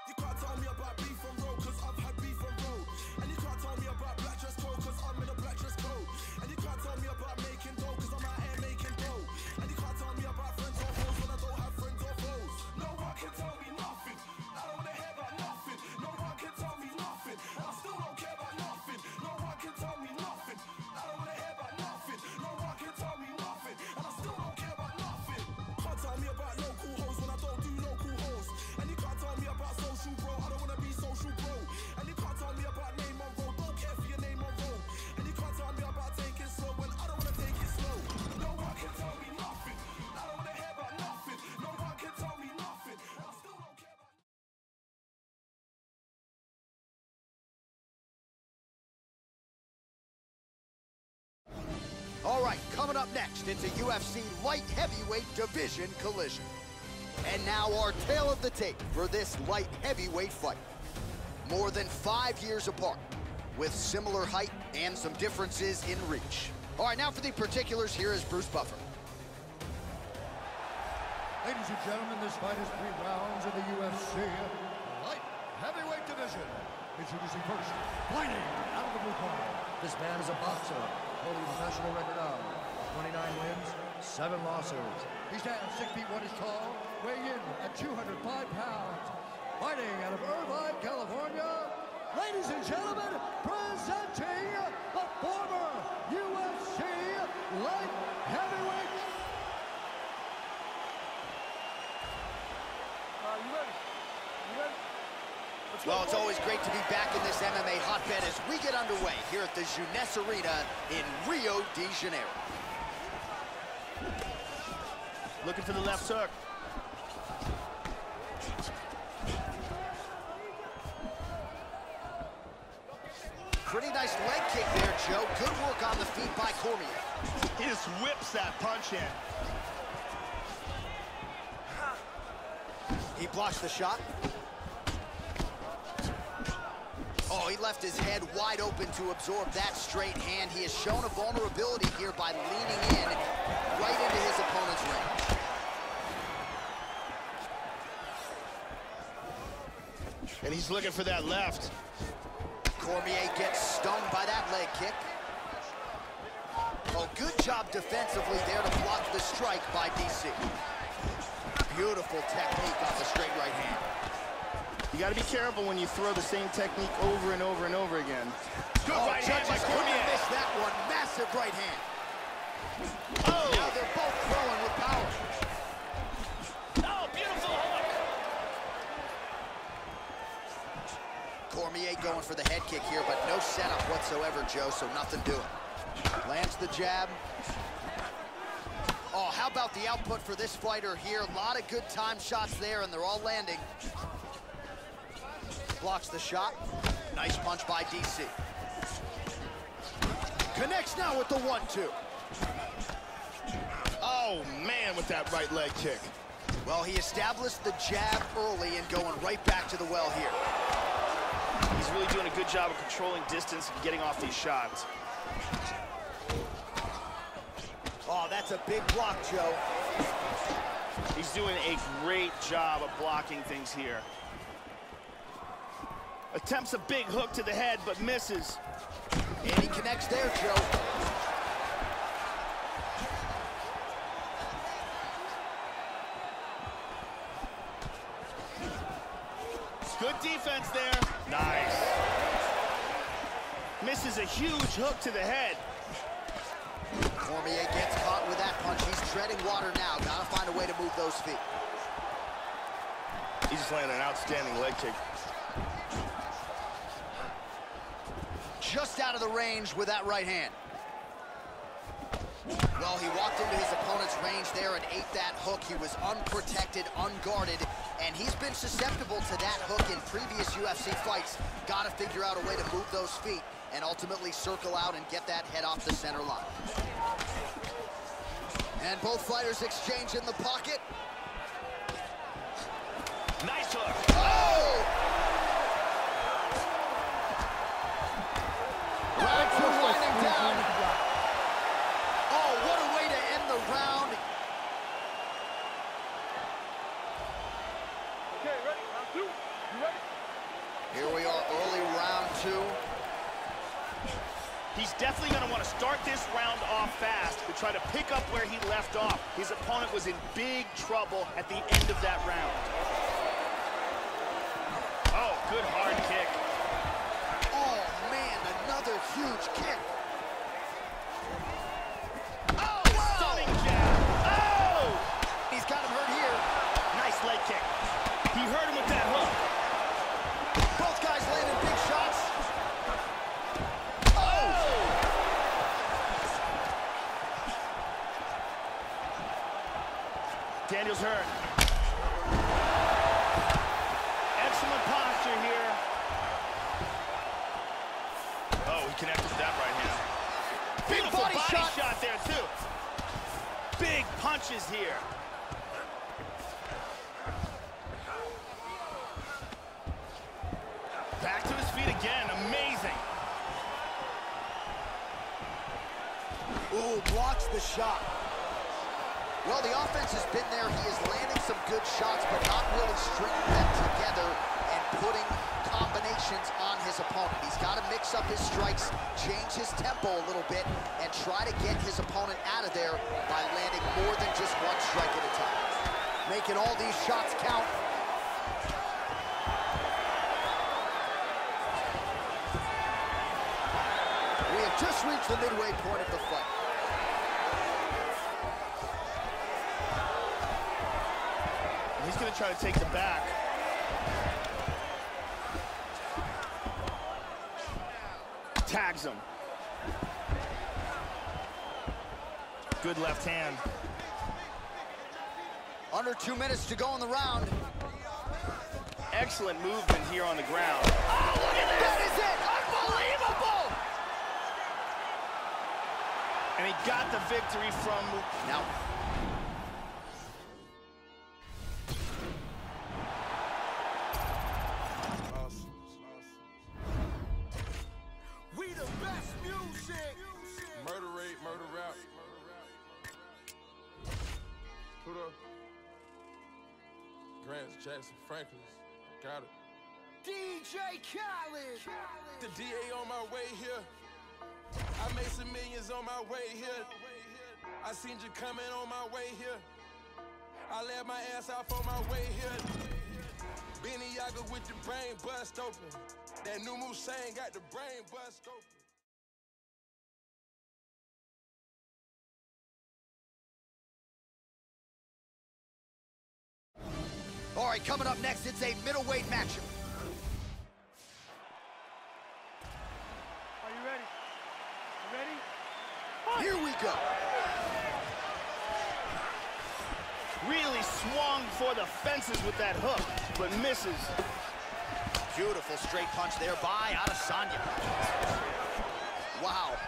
You can't tell me about beef and roll, cause I've had beef and roll. And you can't tell me about black dress code, cause I'm in a black dress code. And you can't tell me about making dough, cause I'm out here making dough. And you can't tell me about friends or foes when I don't have friends or foes. No one can tell me nothing. I don't wanna hear about nothing. No one can tell me nothing. I still don't care about nothing. No one can tell me nothing. I don't wanna hear about nothing. No one can tell me nothing. And I still don't care about nothing. Can't tell me about local hoes when I don't do local hoes. And you can't tell me about social bro. I don't wanna be social bro. And you can't tell me about name on road. Don't care for your name on road. And you can't tell me about taking slow when I don't wanna take it slow. No one can tell me nothing. I don't wanna hear about nothing. No one can tell me nothing. And I still don't care about. All right, coming up next, it's a UFC light heavyweight division collision. And now our tale of the tape for this light heavyweight fight. More than 5 years apart, with similar height and some differences in reach. All right, now for the particulars, here is Bruce Buffer. Ladies and gentlemen, this fight is 3 rounds in the UFC light heavyweight division. Introducing first, fighting out of the blue corner. This man is a boxer, holding a professional record of 29 wins, 7 losses. He stands 6 feet 1 inch tall, weighing in at 205 pounds. Fighting out of Irvine, California, ladies and gentlemen, presenting the former UFC light heavyweight. You ready? You ready? Well, it's always great to be back in this MMA hotbed as we get underway here at the Jeunesse Arena in Rio de Janeiro. Looking for the left hook. Pretty nice leg kick there, Joe. Good work on the feet by Cormier. He just whips that punch in. He blocks the shot. Oh, he left his head wide open to absorb that straight hand. He has shown a vulnerability here by leaning in right into his opponent's range. And he's looking for that left. Cormier gets stung by that leg kick. Oh, good job defensively there to block the strike by DC. Beautiful technique off the straight right hand. You got to be careful when you throw the same technique over and over and over again. Good right hand by Judges Cormier. couldn't miss that one. Massive right hand. Oh! Now they're both throwing with power. Oh, beautiful hook! Cormier going for the head kick here, but no setup whatsoever, Joe, so nothing doing. Lands the jab. Oh, how about the output for this fighter here? A lot of good time shots there, and they're all landing. Blocks the shot. Nice punch by DC. Connects now with the 1-2. Oh, man, with that right leg kick. Well, he established the jab early and going right back to the well here. He's really doing a good job of controlling distance and getting off these shots. Oh, that's a big block, Joe. He's doing a great job of blocking things here. Attempts a big hook to the head, but misses. And he connects there, Joe. Good defense there. Nice. Misses a huge hook to the head. Cormier gets caught with that punch. He's treading water now. Gotta find a way to move those feet. He's just landing an outstanding leg kick. Just out of the range with that right hand. Well, he walked into his opponent's range there and ate that hook. He was unprotected, unguarded, and he's been susceptible to that hook in previous UFC fights. Gotta figure out a way to move those feet and ultimately circle out and get that head off the center line. And both fighters exchange in the pocket. Nice hook. Oh! Right for winding down. Oh, what a way to end the round. Okay, ready? Round 2. You ready? He's definitely going to want to start this round off fast to try to pick up where he left off. His opponent was in big trouble at the end of that round. Oh, good hard kick. Oh, man, another huge kick. Oh, stunning jab. Oh! He's got him hurt here. Nice leg kick. He hurt him with that hook. Both guys landing big shots. Daniels hurt. Excellent posture here. Oh, he connected with that right hand. Beautiful body shot there, too. Big punches here. Back to his feet again. Amazing. Ooh, blocks the shot. Well, the offense has been there. He is landing some good shots, but not really stringing them together and putting combinations on his opponent. He's got to mix up his strikes, change his tempo a little bit, and try to get his opponent out of there by landing more than just one strike at a time. Making all these shots count. We have just reached the midway point of the fight. He's going to try to take the back. Tags him. Good left hand. Under 2 minutes to go in the round. Excellent movement here on the ground. Oh, look at this! That is it! Unbelievable! And he got the victory from... Now, We the best music. Murder rate, murder rap. Put up. Grants, Jackson, Franklin. Got it. DJ Khaled. The DA on my way here. I made some millions on my way here. I seen you coming on my way here. I let my ass off on my way here. Benny Yaga with the brain bust open. That new Musain got the brain bust open. all right, coming up next, it's a middleweight matchup. Are you ready? You ready? Here we go. Really swung for the fences with that hook, but misses. Beautiful straight punch there by Adesanya. Wow.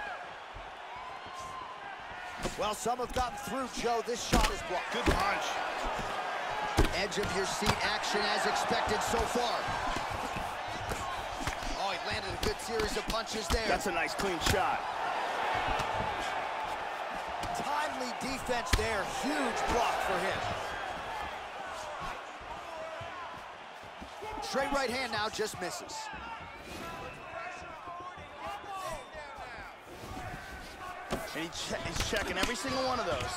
Well, some have gotten through, Joe. This shot is blocked. Good punch. Edge of your seat action as expected so far. Oh, he landed a good series of punches there. That's a nice clean shot. Timely defense there. Huge block for him. Straight right hand now, just misses. And he's checking every single one of those.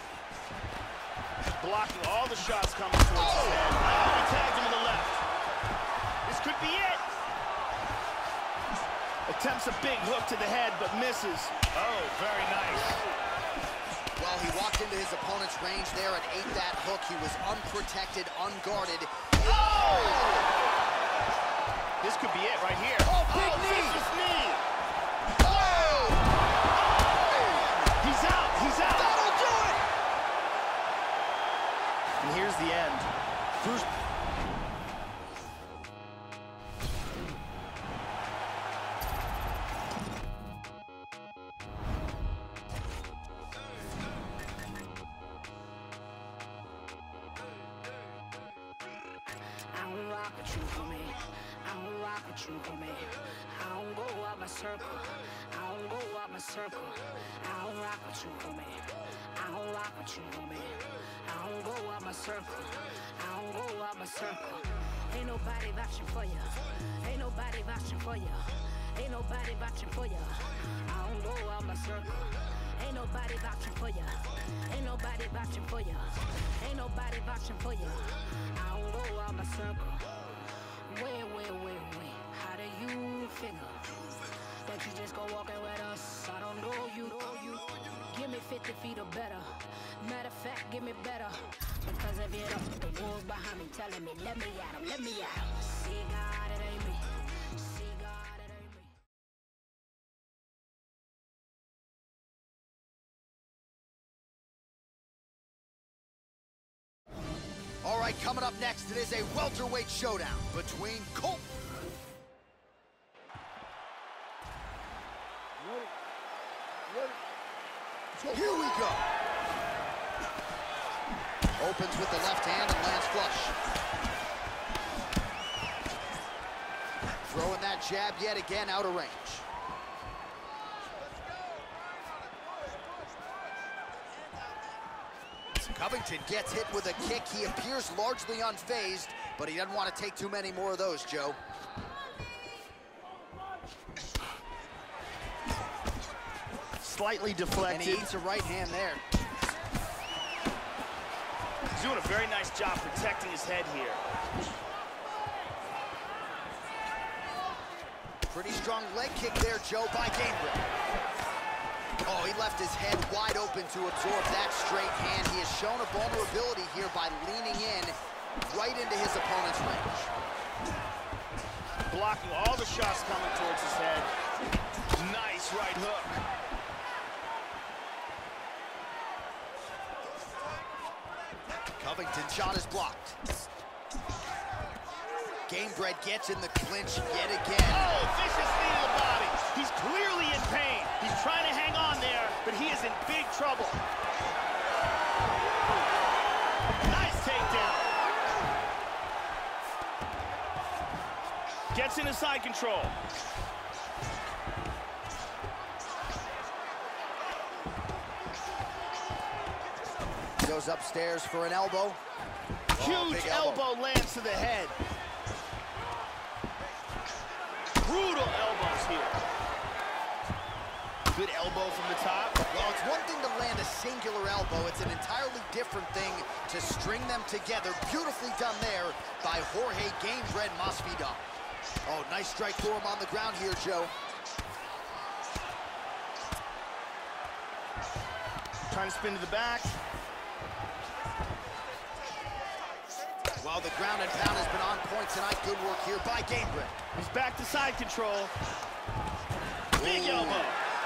Blocking all the shots coming towards his head. Oh, he tags him with the left. This could be it. Attempts a big hook to the head, but misses. Oh, very nice. Well, he walked into his opponent's range there and ate that hook. He was unprotected, unguarded. Oh! This could be it right here. Oh, big knee! Vicious knee! Oh! He's out! He's out! That'll do it! And here's the end. Bruce. I don't rock with you, homie. I don't rock with you, homie. I don't go out my circle. I don't go out my circle. I don't rock with you, homie. I don't rock with you, homie. I don't go out my circle. I don't go out my circle. Ain't nobody vouching for you. Ain't nobody vouching for you. Ain't nobody vouching for ya. I don't go out my circle. Ain't nobody vouching for ya. Ain't nobody vouching for ya. Ain't nobody vouching for ya. I don't go out my circle. Wait. How do you figure that you just go walking with us? I don't know you. Give me 50 feet or better. Matter of fact, give me better. Because if you don't, the wolves behind me telling me, let me at 'em, let me at 'em. See God, it ain't me. See God, it ain't me. All right, coming up next, it is a welterweight showdown between Colt. Here we go. Opens with the left hand and lands flush. Throwing that jab yet again out of range. Covington gets hit with a kick. He appears largely unfazed, but he doesn't want to take too many more of those, Joe. Slightly deflected. And he eats a right hand there. He's doing a very nice job protecting his head here. Pretty strong leg kick there, Joe, by Gamebred. Oh, he left his head wide open to absorb that straight hand. He has shown a vulnerability here by leaning in right into his opponent's range. Blocking all the shots coming towards his head. Nice right hook. Covington's shot is blocked. Gamebred gets in the clinch yet again. Oh, vicious knee to the body. He's clearly in pain. He's trying to hang on there, but he is in big trouble. Nice takedown. Gets into side control. Goes upstairs for an elbow. Huge elbow lands to the head. Brutal elbows here. Good elbow from the top. Well, it's one thing to land a singular elbow. It's an entirely different thing to string them together. Beautifully done there by Jorge Gamebred Masvidal. Oh, nice strike for him on the ground here, Joe. Trying to spin to the back. Well, the ground and pound has been on point tonight. Good work here by Gamebred. He's back to side control. Big Ooh. elbow.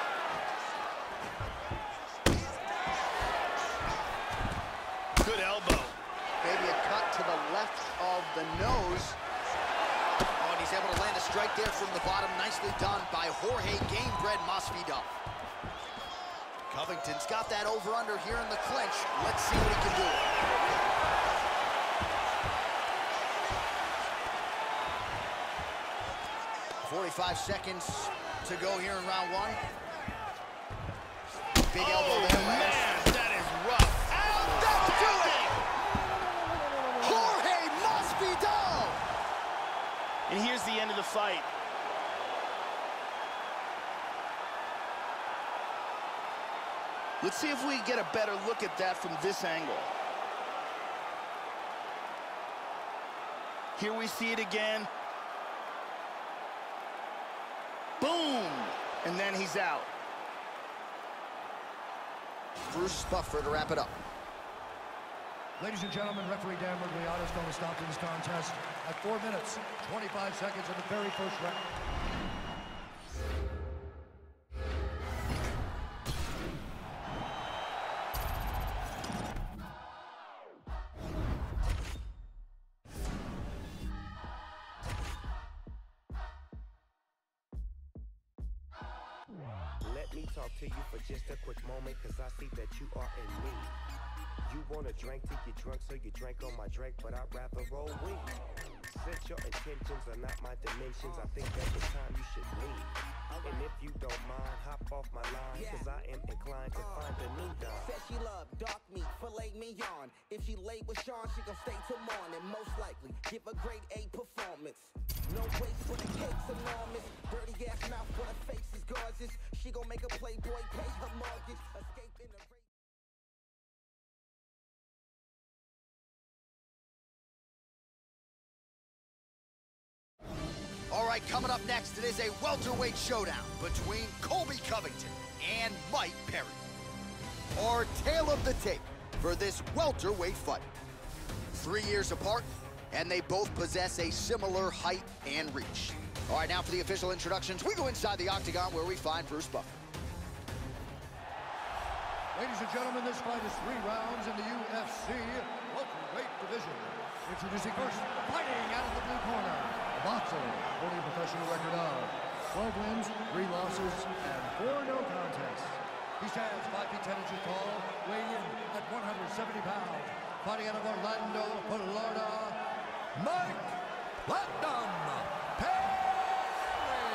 Good elbow. Maybe a cut to the left of the nose. Oh, and he's able to land a strike there from the bottom. Nicely done by Jorge Gamebred Masvidal. Covington's got that over-under here in the clinch. Let's see what he can do. 45 seconds to go here in round one. Big elbow there. Man, that is rough. And that'll do it! Jorge Masvidal! And here's the end of the fight. Let's see if we get a better look at that from this angle. Here we see it again. Boom! And then he's out. Bruce Buffer to wrap it up. Ladies and gentlemen, referee Dan Miragliotta is going to stop this contest at 4 minutes, 25 seconds of the very first round. Let me talk to you for just a quick moment, cause I see that you are in need. You wanna drink till you're drunk, so you drank on my drink, but I'd rather roll weed. Since your intentions are not my dimensions, I think at the time you should leave. And if you don't mind, hop off my line, cause I am inclined to find a new dime. Said she love dark meat, filet mignon. If she late with Sean, she gon' stay till morning. Most likely, give a grade A performance. No waste for the cake's enormous. Dirty ass mouth for the face is gorgeous. She gon' make a playboy pay her mortgage. Escape in the race. All right, coming up next, it is a welterweight showdown between Colby Covington and Mike Perry. Our tale of the tape for this welterweight fight. 3 years apart, and they both possess a similar height and reach. All right, now for the official introductions, we go inside the octagon where we find Bruce Buffer. Ladies and gentlemen, this fight is 3 rounds in the UFC welterweight division. Introducing first, fighting out of the blue corner, a boxer holding a professional record of 12 wins, 3 losses, and 4 no contests. He stands 5 feet 10 inches tall, weighing in at 170 pounds. Fighting out of Orlando, Florida, Mike Platinum Perry.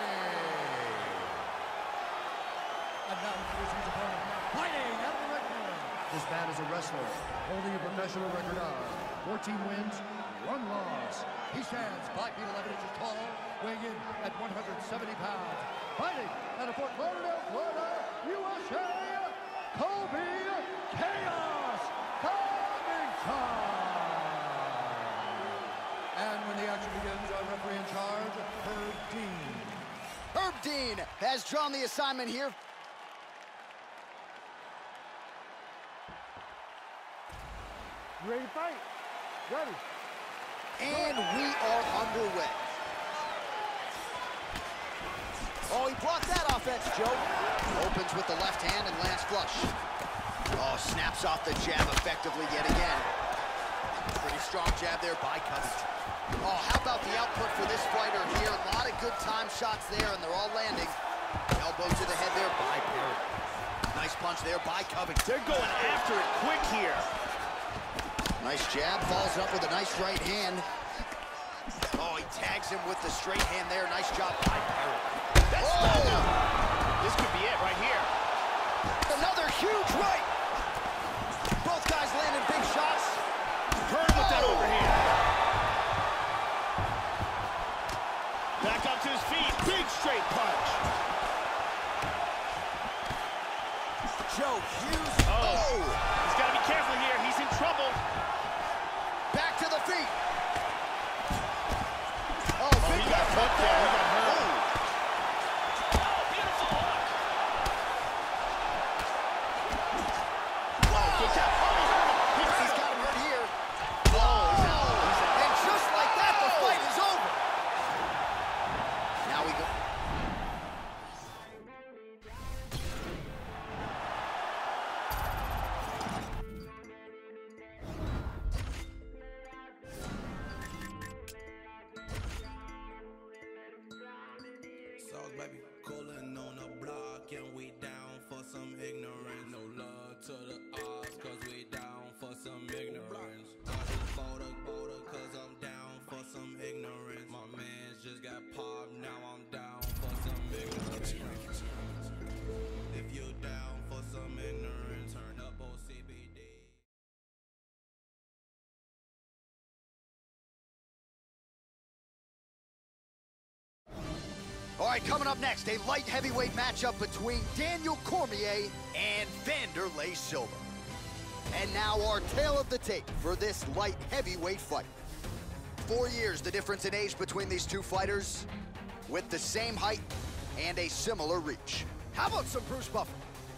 And now introducing his opponent, fighting out of the red corner. This man is a wrestler, holding a professional record of 14 wins, 1 loss. He stands 5 feet 11 inches tall, weighing in at 170 pounds. Fighting out of Fort Lauderdale, Florida, USA, Colby Chaos Covington. And when the action begins, our referee in charge, Herb Dean. Herb Dean has drawn the assignment here. You ready to fight? Ready. And we are underway. Oh, he blocked that offense, Joe. Opens with the left hand and lands flush. Oh, snaps off the jab effectively yet again. Pretty strong jab there by Covington. Oh, how about the output for this fighter here? A lot of good time shots there, and they're all landing. Elbow to the head there by Perry. Nice punch there by Covington. They're going after it quick here. Nice jab, follows up with a nice right hand. Oh, he tags him with the straight hand there. Nice job by Perry. That's This could be it right here. Another huge right. Both guys landing big shots. Heard with that overhand. Back up to his feet. Big straight punch. Joe Hughes. Oh. He's got to be careful here. He's in trouble. Back to the feet. Oh, he got hooked there. He got hurt. He's got him hurt here. And just like that, the fight is over. Now we go. Sauce, baby, coolin' on the block, and we down for some ignorance. No love to the odds, cause we down for some ignorance. I just bought a cause I'm down for some ignorance. My mans just got popped, now I'm down for some ignorance. If you down for some ignorance, turn up on CBD. All right, coming up next, a light heavyweight matchup between Daniel Cormier and Wanderlei Silva. And now our tale of the tape for this light heavyweight fight. 4 years the difference in age between these two fighters, with the same height and a similar reach. How about some Bruce Buffer?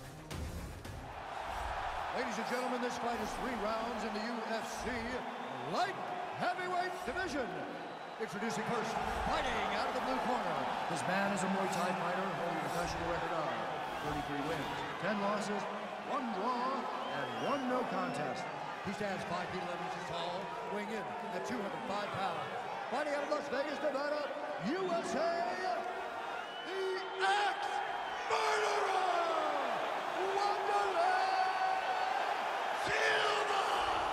Ladies and gentlemen, this fight is 3 rounds in the UFC light heavyweight division. Introducing first, fighting out of the blue corner. This man is a Muay Thai fighter holding a professional record of 33 wins, 10 losses, 1 draw, and 1 no contest. He stands 5 feet 11 inches tall, weighing in at 205 pounds. Fighting out of Las Vegas, Nevada, USA, the ex-murderer, Wanderlei Silva!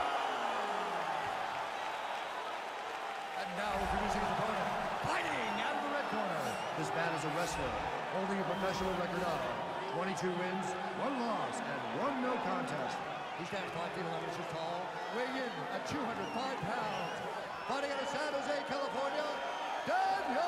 And now introducing his opponent, fighting out of the red corner. This man is a wrestler, holding a professional record of 22 wins, 1 loss, and 1 no contest. He stands 5 feet 11 inches tall, weighing in at 205 pounds. Fighting out of San Jose, California, Daniel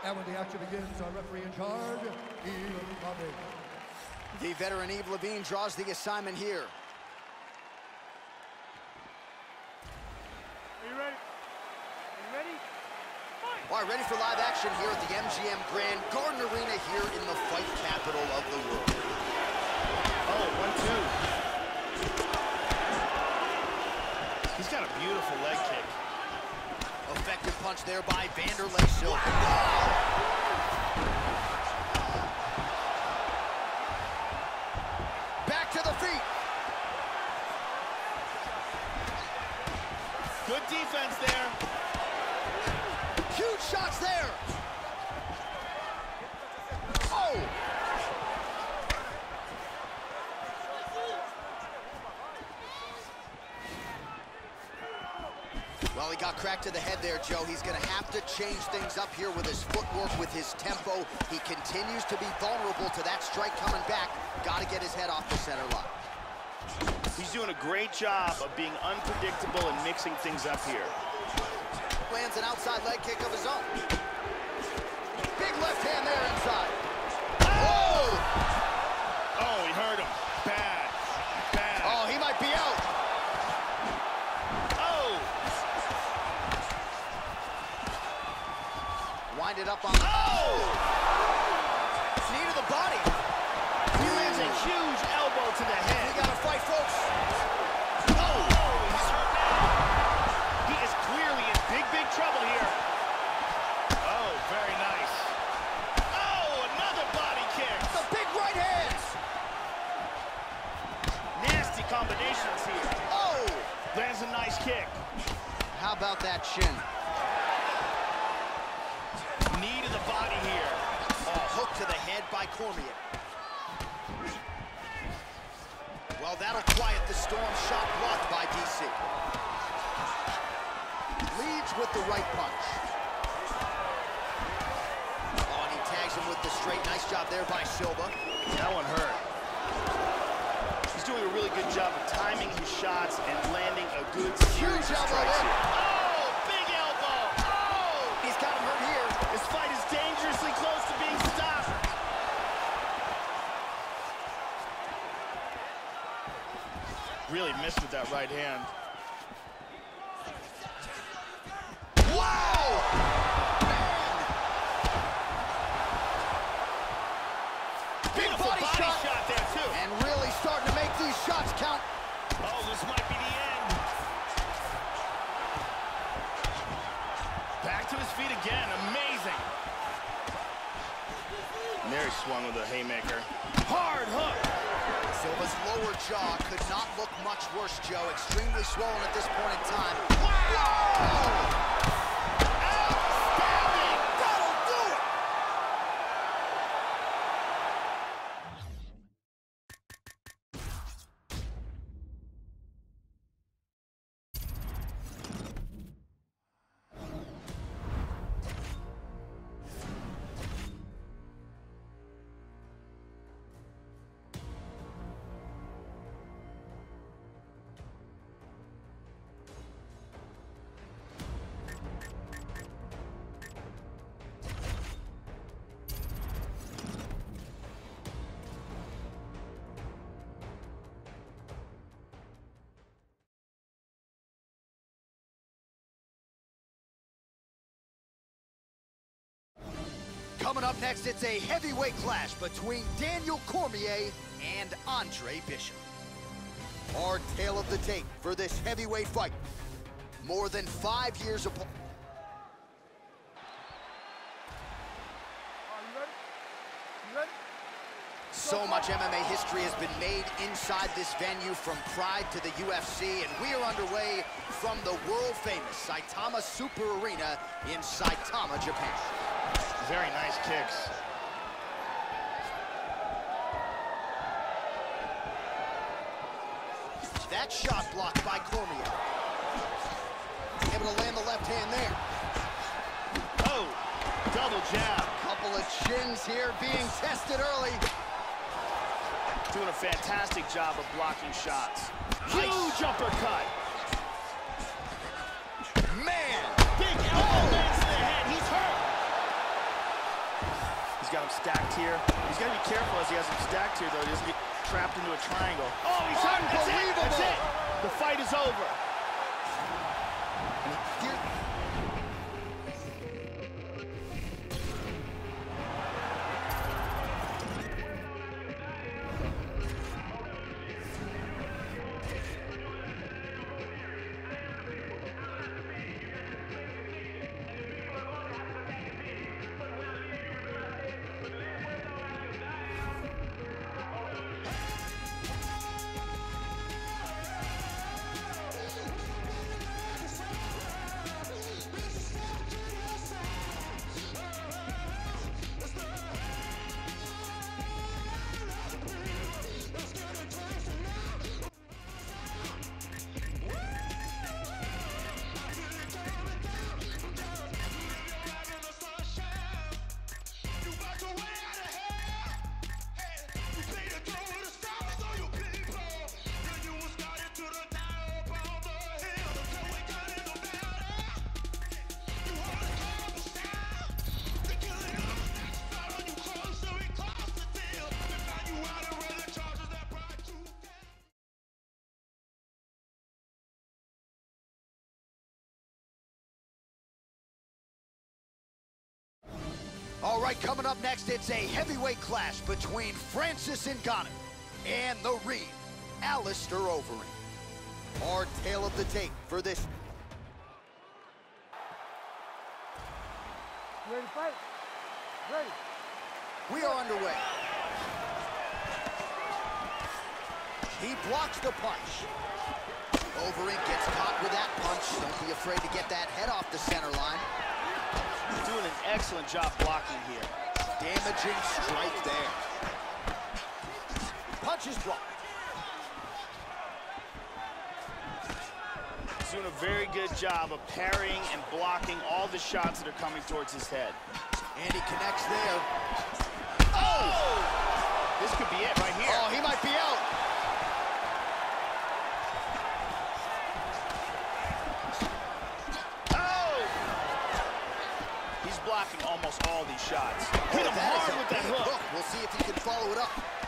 And when the action begins, our referee in charge, Yves Lavigne. The veteran Yves Lavigne draws the assignment here. Are you ready? Are you ready? Fight! All right, ready for live action here at the MGM Grand Garden Arena here in the fight capital of the world. Oh, 1-2. He's got a beautiful leg kick. Effective punch there by Wanderlei Silva. Back to the feet. Good defense there. Huge shots there. Oh! Well, he got cracked to the head there, Joe. He's going to have to change things up here with his footwork, with his tempo. He continues to be vulnerable to that strike coming back. Got to get his head off the center line. He's doing a great job of being unpredictable and mixing things up here. Lands an outside leg kick of his own. Big left hand there inside. Oh! Oh, he hurt him. Bad. Bad. Oh, he might be out. Oh! Wind it up on. Oh! Knee to the body. He lands a huge elbow to the head. We got to fight, folks. Oh! He's hurt now. He is clearly in big trouble here. Oh, very nice. Oh, another body kick. The big right hands. Nasty combinations here. Oh! Lands a nice kick. How about that chin? Knee to the body here. Oh, hook to the head by Cormier. Well, that'll quiet the storm. Shot blocked by DC. Leads with the right punch. Oh, and he tags him with the straight. Nice job there by Silva. That one hurt. He's doing a really good job of timing his shots and landing a good series of strikes here. Oh, big elbow. Oh! He's got him hurt here. This fight is dangerously close to being stopped. Really missed with that right hand. Wow! Big Beautiful body shot there, too. And really starting to make these shots count. Oh, this might be the end. Back to his feet again. Amazing. And there he swung with a haymaker. Hard hook. Silva's lower jaw could not look much worse, Joe. Extremely swollen at this point in time. Wow! Outstanding! That'll do it! Coming up next, it's a heavyweight clash between Daniel Cormier and Andre Bishop. Our tale of the tape for this heavyweight fight. More than 5 years apart. Are you ready? You ready? So much MMA history has been made inside this venue, from Pride to the UFC, and we are underway from the world-famous Saitama Super Arena in Saitama, Japan. Very nice kicks. That shot blocked by Cormier. Able to land the left hand there. Oh, double jab. Couple of chins here being tested early. Doing a fantastic job of blocking shots. Nice. Huge uppercut. Man! Big elbow lands to the head. He's hurt. stacked here. He's got to be careful as he has them stacked here, though. He doesn't get trapped into a triangle. Oh, he's hurt. Unbelievable. That's it. The fight is over. All right, coming up next, it's a heavyweight clash between Francis Ngannou and the Reed, Alistair Overeem. Our tale of the tape for this. You ready to fight? Ready. We are underway. He blocks the punch. Overeem gets caught with that punch. Don't be afraid to get that head off the center line. Doing an excellent job blocking here. Damaging strike there. Punch is blocked. He's doing a very good job of parrying and blocking all the shots that are coming towards his head. And he connects there. Oh! This could be it right here. Oh, he might be out. Blocking almost all these shots. Hit him hard with that hook. We'll see if he can follow it up.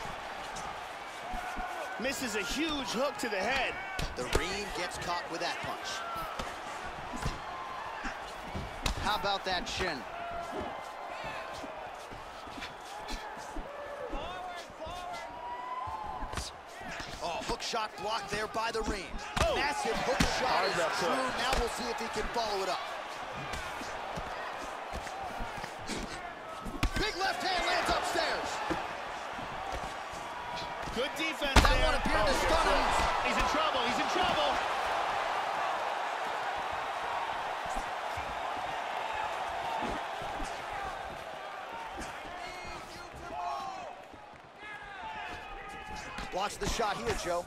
Misses a huge hook to the head. The Reed gets caught with that punch. How about that shin? Oh, hook shot blocked there by the Reed. Oh. Massive hook shot is true. Now we'll see if he can follow it up. Left hand lands upstairs. Good defense that there. One appeared to stun him. He's in trouble. He's in trouble. Blocks the shot here, Joe.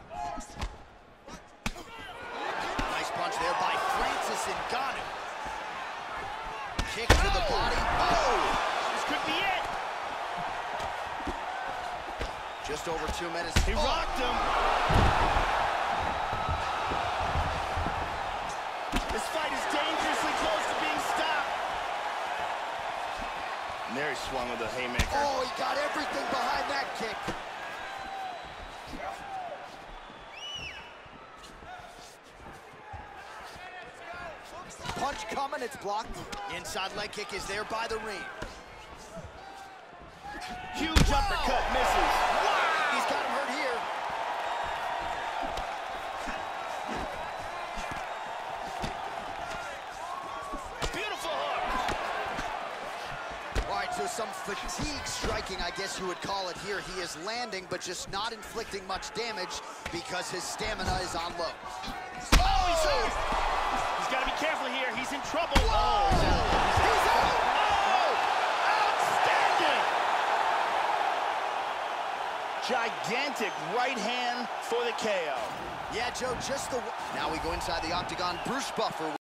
Nice punch there by Francis Ngannou. Kick to the body. Oh! Could be it. Just over 2 minutes. He rocked him. This fight is dangerously close to being stopped. And there he swung with a haymaker. Oh, he got everything behind that kick. Punch coming, it's blocked. Inside leg kick is there by the Reed. Huge uppercut misses. Wow. He's got him hurt here. Beautiful hook. All right, so some fatigue striking, I guess you would call it here. He is landing, but just not inflicting much damage because his stamina is on low. Oh, he's hurt. He's got to be careful here. He's in trouble. Whoa. Oh, he's out. He's out. Gigantic right hand for the KO. Yeah, Joe, just the... Now we go inside the octagon. Bruce Buffer